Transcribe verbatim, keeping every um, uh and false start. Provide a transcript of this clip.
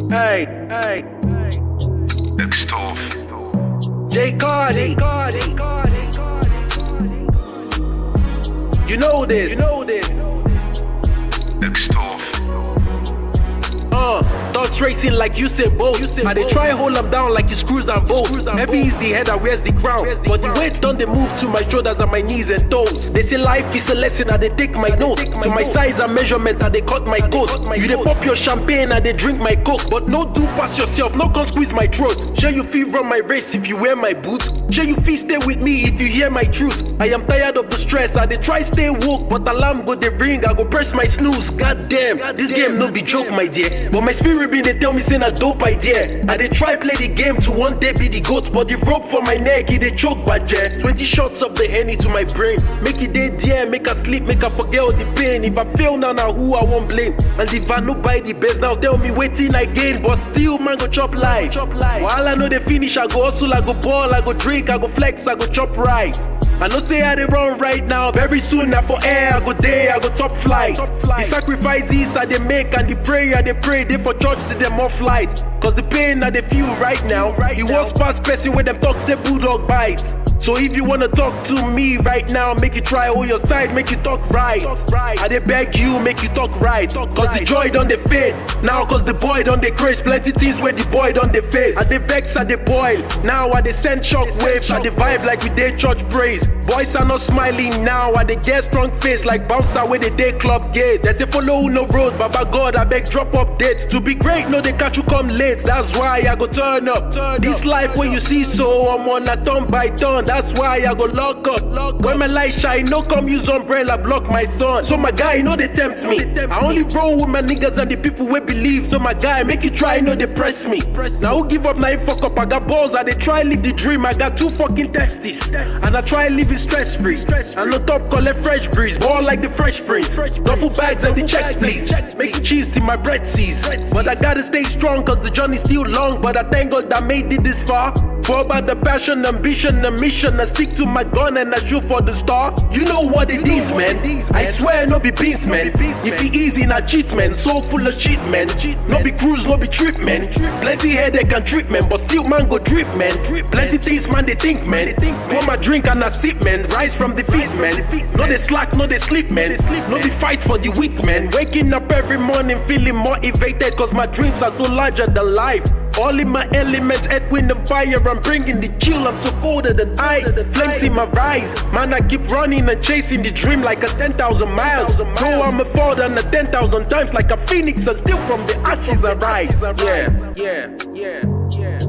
Hey, hey, Extol. J Cardi. You know this. You know this. Extol. Uh, thoughts racing like Usain Bolt. And they try hold them down like you screws and bolts. Heavy is the head that wears the crown, but the weight done they move to my shoulders and my knees and toes. They say life is a lesson and they take my notes. To my size and measurement and they cut my coat. You they pop your champagne and they drink my coke. But no do pass yourself, no can squeeze my throat. Sure you feel run my race if you wear my boots. Sure you feel stay with me if you hear my truth. I am tired of the stress and they try stay woke, but alarm go they ring, I go press my snooze. God damn, this game no be joke my dear. But my spirit being they tell me say a dope idea. And they try play the game to one day be the goat, but the rope for my neck it they choke bad yeah. Twenty shots of the Henny to my brain, make it day dear, make her sleep, make her forget all the pain. If I fail now, now who I won't blame. And if I no buy the best now, tell me waiting again, but still man go chop life. While I know they finish, I go hustle, I go ball, I go drink, I go flex, I go chop right. I know say I they run right now, very soon now for air, I go there, I go top flight. Top flight. The sacrifices I they make and the prayer they pray, they for church, they them off flight. Cause the pain that they feel right now, right the worst past person with them talk say bulldog bites. So if you wanna talk to me right now, make you try all your side, make you talk right. Talk right. I they beg you, make you talk right. Talk cause right. The joy done they fade, now cause the boy done they craze. Plenty things where the boy done they face. I they vex, I they boil, now I they send shock waves. I they vibe like we day church praise. Boys are not smiling now, I they get strong face like bouncer where they day club gate. They say follow no road, Baba God I beg drop updates. To be great, no they catch you come late. That's why I go turn up. Turn this up, life where you see so I'm on a turn by turn. That's why I go lock up. Lock when up. My light shine, no come use umbrella block my sun. So my guy, no they tempt me. They tempt I only roll with my niggas and the people who believe. So my guy, make you try, no they press me. Press now who give up, now fuck up. I got balls, I they try live the dream. I got two fucking testes, testes. And I try living stress free. Stress free. And on top collect fresh breeze, ball like the Fresh Prince. Duffel bags and the checks please. Checks, make the cheese till my bread sees. But I gotta stay strong cause the journey's still long. But I thank God that made it this far. For about the passion, ambition, and mission. I stick to my gun and I shoot for the star. You know what it is, man. I swear, no be beans, man. If it easy, not cheat, man. So full of shit, man. No be cruise, no be trip, man. Plenty headache and treatment, but still, man, go drip, man. Plenty things, man, they think, man. Pour my drink and I sip, man. Rise from defeat, man. No they slack, no they sleep, man. No they fight for the weak, man. Waking up every morning feeling motivated, cause my dreams are so larger than life. All in my elements, earth, wind and fire. I'm bringing the chill, I'm so colder than ice. Flames in my rise, man I keep running and chasing the dream like a ten thousand miles. Though I'm a fall down a ten thousand times like a phoenix and still from the ashes I rise. Yeah, yeah, yeah, yeah.